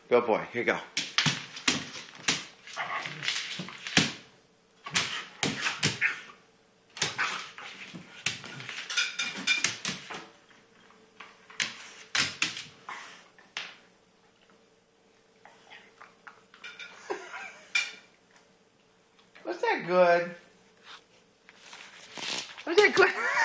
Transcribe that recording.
Good boy. Here you go. Was that good? Was that good?